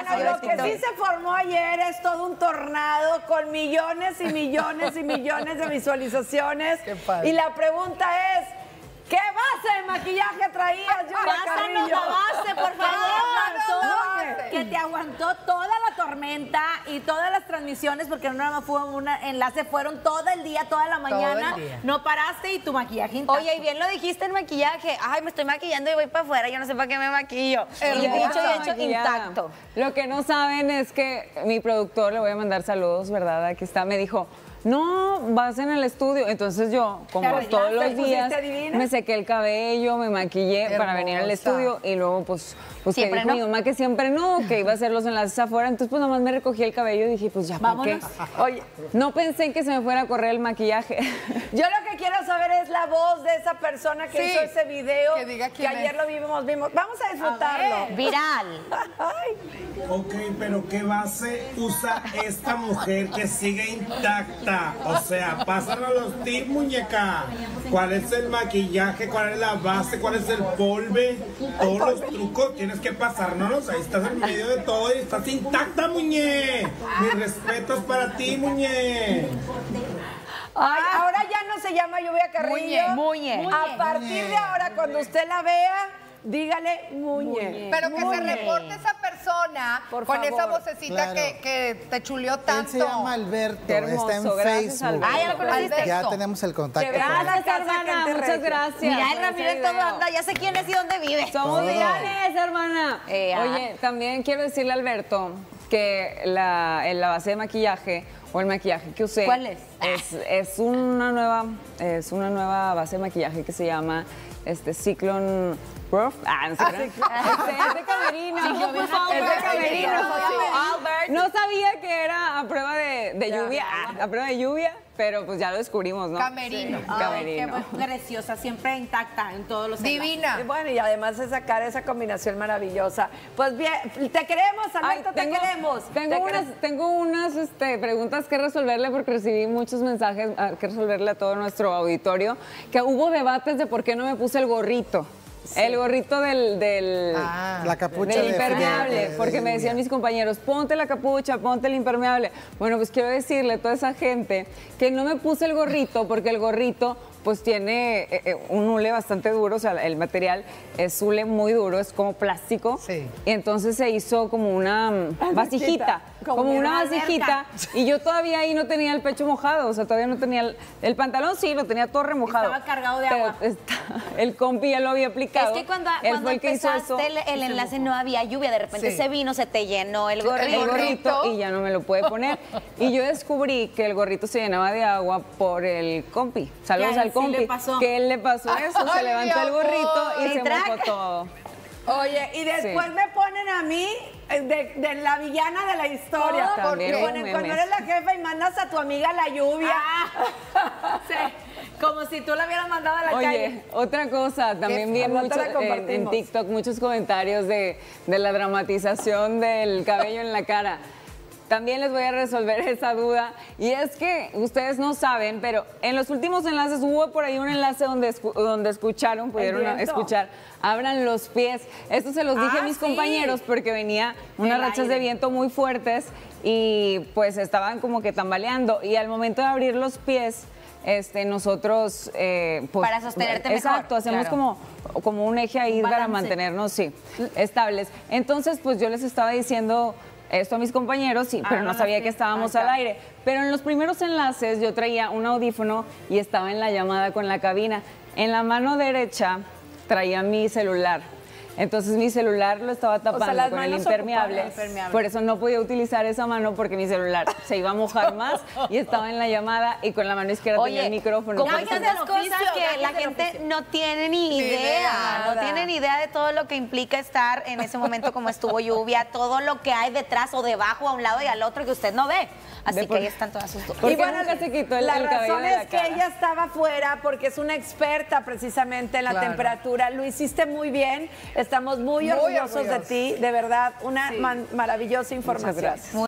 Bueno, lo que sí se formó ayer es todo un tornado con millones y millones y millones de visualizaciones. Qué padre. Y la pregunta es, ¿qué base de maquillaje traías, Julia Pásanos Carrillo? la base, por favor. ¿Qué? Que te aguantó toda la tormenta y todas las transmisiones, porque no nada más fue un enlace, fueron todo el día, toda la mañana. el día. No paraste y tu maquillaje intacto. Oye, y bien lo dijiste en maquillaje. Ay, me estoy maquillando y voy para afuera, yo no sé para qué me maquillo. Y dicho y hecho, intacto. Lo que no saben es que mi productor, le voy a mandar saludos, ¿verdad? Aquí está, me dijo, no, vas en el estudio. Entonces yo, como todos los días, me sequé el cabello, me maquillé para venir al estudio y luego pues que dijo mi mamá que siempre no, que iba a hacer los enlaces afuera. Entonces pues nomás me recogí el cabello y dije, pues ya, ¿para qué? Oye, no pensé en que se me fuera a correr el maquillaje. yo lo que quiero saber es la voz de esa persona que hizo ese video, que diga quién ayer lo vimos. Vamos a disfrutarlo. Viral. Ok, pero ¿qué base usa esta mujer que sigue intacta? O sea, pásanos los tips, muñeca. ¿Cuál es el maquillaje? ¿Cuál es la base? ¿Cuál es el polve? Todos los trucos tienes que pasárnoslos. Ahí estás en medio de todo y estás intacta, muñe. Mis respetos para ti, muñe. Ay, ahora ya no se llama Lluvia Carrillo. Muñe. A partir de ahora, cuando usted la vea, dígale Muñe. Pero que se reporte esa persona Por con favor. esa vocecita Claro. que te chuleó tanto. Él se llama Alberto, Qué hermoso, está en gracias, Facebook. Alberto. Ah, ya lo conociste. Ya tenemos el contacto. Que con vea él. la Gracias, casa, hermana, gente muchas regia. gracias. Mira, el por ese Ramiro en todo video. anda, ya sé quién es y dónde vive. Somos Todo. virales, hermana. Oye, también quiero decirle a Alberto que la base de maquillaje o el maquillaje que usé. ¿Cuál es? Es una nueva base de maquillaje que se llama Cyclone Proof. No sé qué. Es de Camerino. Es de Camerino. No sabía que era a prueba de lluvia. A prueba de lluvia, pero pues ya lo descubrimos, ¿no? Camerino. Sí, Ay, Camerino. qué preciosa, siempre intacta en todos los Divina. Y bueno, y además de sacar esa combinación maravillosa. Pues bien, te queremos, Alberto, te queremos. Tengo unas preguntas que resolverle porque recibí muchos mensajes que resolverle a todo nuestro auditorio, que hubo debates de por qué no me puse el gorrito. Sí. El gorrito la capucha del impermeable, porque me decían mis compañeros, ponte la capucha, ponte el impermeable. Bueno, pues quiero decirle a toda esa gente que no me puse el gorrito porque el gorrito pues tiene un hule bastante duro, o sea, el material es hule muy duro, es como plástico. Sí. Y entonces se hizo como una vasijita, como una vasijita, y yo todavía ahí no tenía el pecho mojado, o sea, todavía no tenía el pantalón, sí, lo tenía todo remojado. Estaba cargado de agua. El compi ya lo había aplicado. Es que cuando el que hizo eso, empezaste el enlace no había lluvia, de repente Sí. se vino, se te llenó el gorrito. el gorrito y ya no me lo puede poner. Y yo descubrí que el gorrito se llenaba de agua por el compi. Saludos Que a él al sí compi. le pasó. Que él le pasó eso, se Ay, levantó mi el gorrito y amor. se Y traca. mojó todo. Oye, y después Sí. me ponen a mí de la villana de la historia. Oh, también Me hubo ponen, cuando memes. eres la jefa y mandas a tu amiga a la lluvia. Sí, como si tú la hubieras mandado a la calle. Oye, otra cosa, también vi Al rato mucho, la en compartimos. TikTok muchos comentarios de la dramatización del cabello en la cara. También les voy a resolver esa duda. Y es que ustedes no saben, pero en los últimos enlaces hubo por ahí un enlace donde escucharon, pudieron viento. escuchar, abran los pies. Esto se los dije a mis sí. compañeros porque venía unas rachas de viento muy fuertes y pues estaban como que tambaleando. Y al momento de abrir los pies, nosotros pues, Para sostenerte mejor. exacto, hacemos Claro. como un eje ahí para balance. mantenernos estables. Entonces, pues yo les estaba diciendo esto a mis compañeros, sí, pero no sabía que estábamos al aire. Pero en los primeros enlaces yo traía un audífono y estaba en la llamada con la cabina. En la mano derecha traía mi celular. Entonces mi celular lo estaba tapando las con el manos impermeable. ocupadas. Por eso no podía utilizar esa mano porque mi celular se iba a mojar más y estaba en la llamada y con la mano izquierda tenía el micrófono. Como Entonces, esas cosas oficio, que la gajes del gente oficio. no tiene ni idea, no tiene ni idea de todo lo que implica estar en ese momento como estuvo lluvia, todo lo que hay detrás o debajo, a un lado y al otro que usted no ve. Así que ahí están todas sus dudas. ¿Por qué nunca se quitó el la cabello razón de la es que cara? ella estaba fuera porque es una experta precisamente en la temperatura. Lo hiciste muy bien. Estamos muy orgullosos de ti. De verdad, una maravillosa información. Muchas gracias.